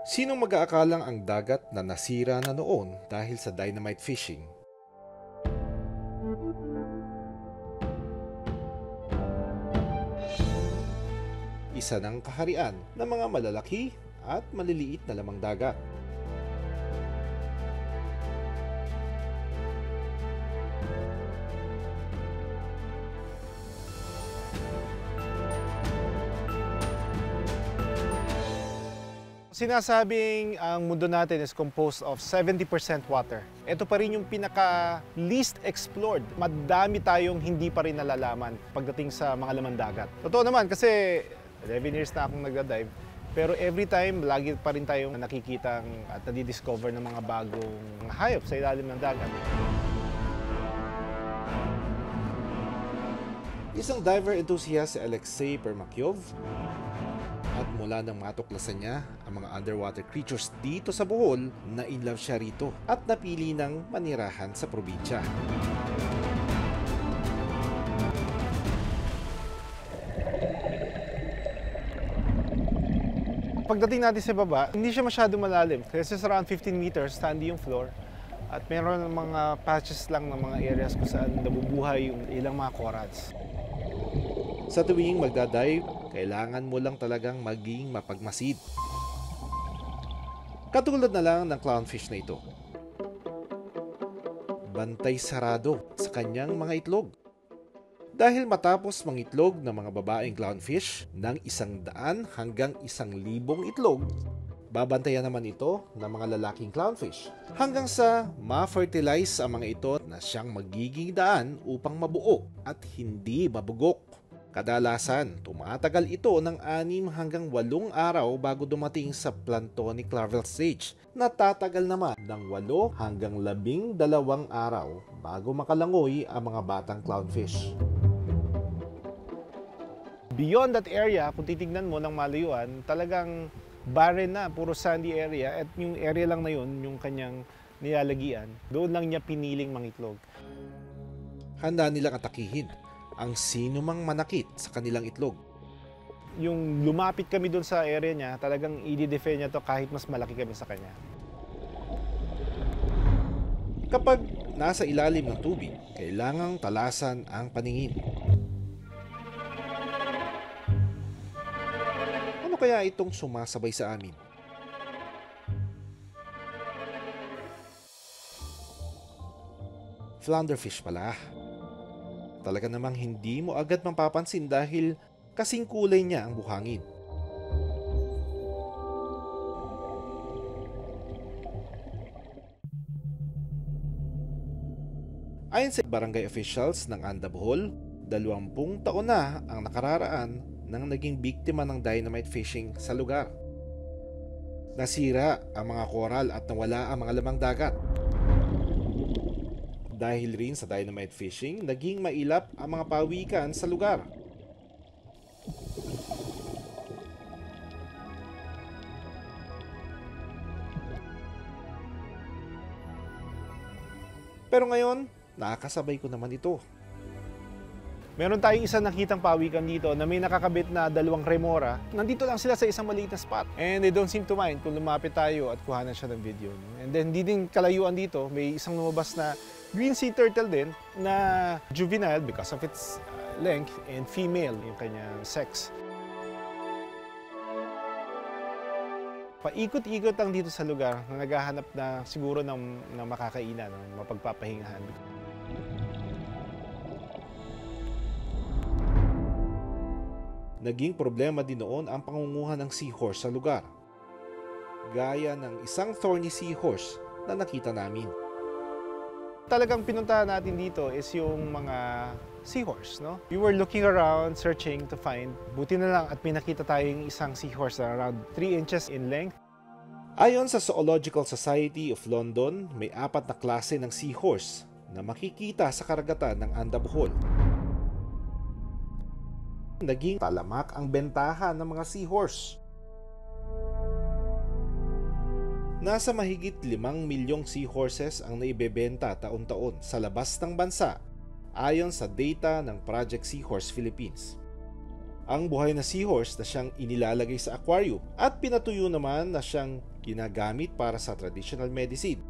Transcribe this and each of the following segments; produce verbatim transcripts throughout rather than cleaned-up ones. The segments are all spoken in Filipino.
Sinong mag-aakalang ang dagat na nasira na noon dahil sa dynamite fishing? Isa ng kaharian ng mga malalaki at maliliit na lamang dagat. Sinasabing ang mundo natin is composed of seventy percent water. Ito pa rin yung pinaka least explored. Madami tayong hindi pa rin nalalaman pagdating sa mga laman dagat. Totoo naman kasi eleven years na akong nagda-dive. Pero every time, lagi pa rin tayong nakikitang at nadidiscover ng mga bagong hayop sa ilalim ng dagat. Isang diver enthusiast si Alexei Permakyov. At mula nang matuklasan niya ang mga underwater creatures dito sa Bohol, na-inlove siya rito at napili ng manirahan sa probinsya. Pagdating natin sa baba, hindi siya masyado malalim kasi around fifteen meters, sandy yung floor. At meron ng mga patches lang ng mga areas kung saan nabubuhay yung ilang mga corals. Sa tuwing magdadive, kailangan mo lang talagang maging mapagmasid. Katulad na lang ng clownfish na ito. Bantay sarado sa kanyang mga itlog. Dahil matapos mangitlog ng mga babaeng clownfish ng isang daan hanggang isang libong itlog, babantayan naman ito ng mga lalaking clownfish hanggang sa ma-fertilize ang mga ito na siyang magiging daan upang mabuo at hindi mabugok. Kadalasan, tumatagal ito ng anim hanggang walong araw bago dumating sa planktonic larval stage na tatagal naman ng walo hanggang labing dalawang araw bago makalangoy ang mga batang clownfish. Beyond that area, kung titignan mo ng malayuan, talagang barren na, puro sandy area at yung area lang na yun, yung kanyang nilalagian, doon lang niya piniling mangitlog. Handa nilang atakihin ang sino mang manakit sa kanilang itlog. Yung lumapit kami doon sa area niya, talagang i-defend niya to kahit mas malaki kami sa kanya. Kapag nasa ilalim ng tubig, kailangang talasan ang paningin. Ano kaya itong sumasabay sa amin? Flounderfish pala. Talaga namang hindi mo agad mapapansin dahil kasing kulay niya ang buhangin. Ayon sa barangay officials ng Anda Bohol, dalawampung taon na ang nakararaan nang naging biktima ng dynamite fishing sa lugar. Nasira ang mga koral at nawala ang mga lamang dagat. Dahil rin sa dynamite fishing, naging mailap ang mga pawikan sa lugar. Pero ngayon, nakakasabay ko naman ito. Meron tayong isang nakitang pawikan dito na may nakakabit na dalawang remora. Nandito lang sila sa isang maliit na spot. And they don't seem to mind kung lumapit tayo at kuhanan siya ng video. And then, di din kalayuan dito, may isang lumabas na green sea turtle din na juvenile because of its length and female yung kanyang sex. Paikot-ikot lang dito sa lugar na naghahanap na siguro ng, ng makakainan, ng mapagpapahingahan. Naging problema din noon ang pangunguha ng seahorse sa lugar. Gaya ng isang thorny seahorse na nakita namin. Talagang pinuntahan natin dito is yung mga seahorse, no? We were looking around, searching to find. Buti na lang at may nakita tayong isang seahorse na around three inches in length. Ayon sa Zoological Society of London, may apat na klase ng seahorse na makikita sa karagatan ng Anda Bohol. Naging talamak ang bentahan ng mga seahorse. Nasa mahigit limang milyong seahorses ang naibebenta taon-taon sa labas ng bansa ayon sa data ng Project Seahorse Philippines. ang buhay na seahorse na siyang inilalagay sa aquarium at pinatuyo naman na siyang ginagamit para sa traditional medicine.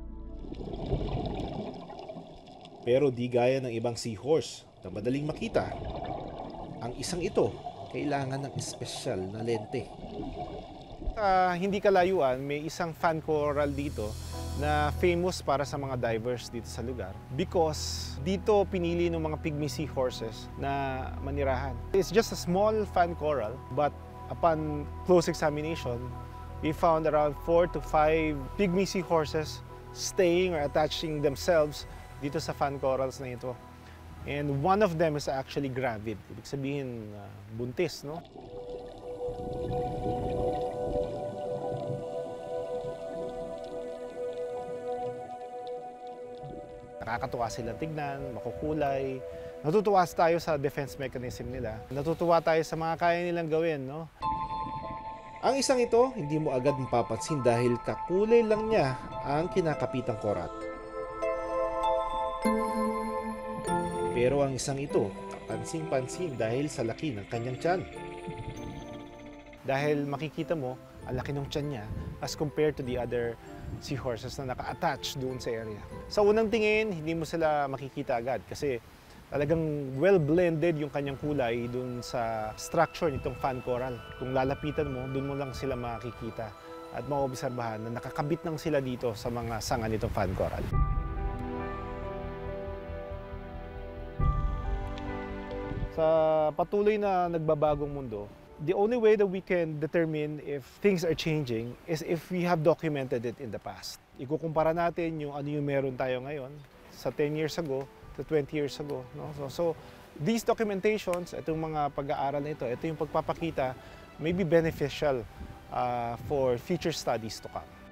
Pero di gaya ng ibang seahorse na madaling makita, ang isang ito kailangan ng espesyal na lente. Uh, hindi kalayuan, may isang fan coral dito na famous para sa mga divers dito sa lugar because dito pinili ng mga pygmy seahorses na manirahan. It's just a small fan coral, but upon close examination, we found around four to five pygmy seahorses staying or attaching themselves dito sa fan corals na ito. And one of them is actually gravid. Ibig sabihin, uh, buntis, no? Nakakatuwa sila tignan, makukulay. Natutuwa tayo sa defense mechanism nila. Natutuwa tayo sa mga kaya nilang gawin, no? Ang isang ito, hindi mo agad mapapansin dahil kakulay lang niya ang kinakapitang korat. Pero ang isang ito, kapansin-pansin dahil sa laki ng kanyang tiyan. Dahil makikita mo, ang laki ng tiyan niya as compared to the other seahorses na naka-attach doon sa area. Sa unang tingin, hindi mo sila makikita agad kasi talagang well-blended yung kanyang kulay doon sa structure nitong fan coral. Kung lalapitan mo, doon mo lang sila makikita at maobserbahan na nakakabit lang sila dito sa mga sanga nitong fan coral. Sa patuloy na nagbabagong mundo, the only way that we can determine if things are changing is if we have documented it in the past. Ikukumpara natin yung ano yung meron tayo ngayon sa ten years ago to twenty years ago. No? So, so these documentations, itong mga pag-aaral na ito, ito yung pagpapakita may be beneficial uh, for future studies to come.